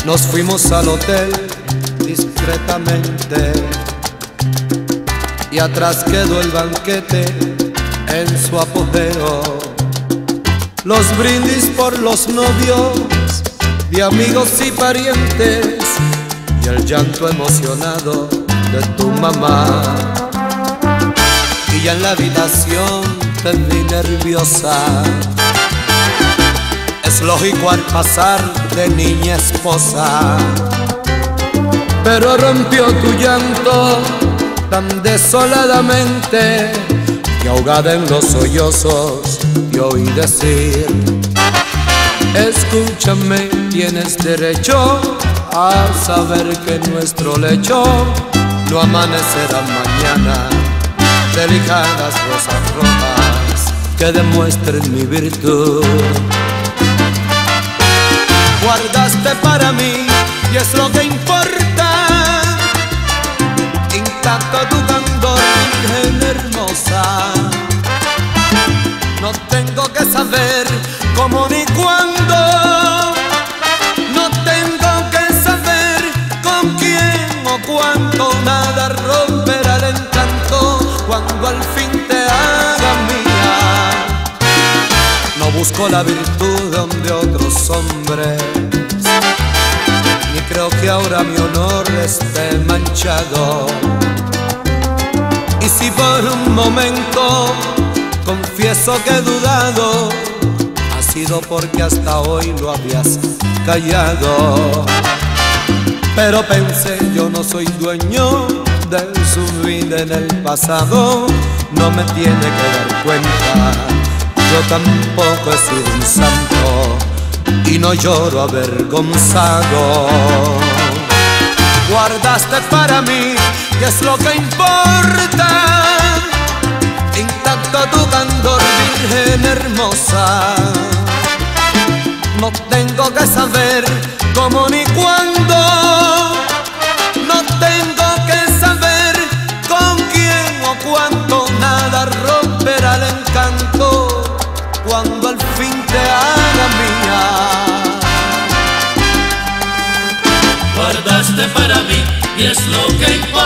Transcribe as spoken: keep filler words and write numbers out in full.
Nos fuimos al hotel discretamente y atrás quedó el banquete en su apogeo. Los brindis por los novios de amigos y parientes y el llanto emocionado de tu mamá. Y ya en la habitación te vi nerviosa. Es lógico al pasar de niña a esposa, pero rompió tu llanto tan desoladamente que ahogada en los sollozos te oí decir: escúchame, tienes derecho a saber que nuestro lecho no amanecerá mañana. Delicadas rosas rojas que demuestren mi virtud guardaste para mí, y es lo que importa. Intacto tu candor, virgen hermosa. No tengo que saber cómo ni cuándo, no tengo que saber con quién o cuánto. Nada romperá el encanto cuando al fin te haga mía. No busco la virtud donde otros hombres, ni creo que ahora mi honor esté manchado. Y si por un momento confieso que he dudado, ha sido porque hasta hoy lo habías callado. Pero pensé, yo no soy dueño de su vida en el pasado, no me tiene que dar cuenta. Yo tampoco he sido un santo y no lloro avergonzado. Guardaste para mí, y es lo que importa. Intacto tu candor, virgen hermosa. No tengo que saber cómo ni cuándo, no tengo que saber con quién o cuánto. Nada romperá el encanto cuando al fin te haga mía. Guardaste para mí, y es lo que importa.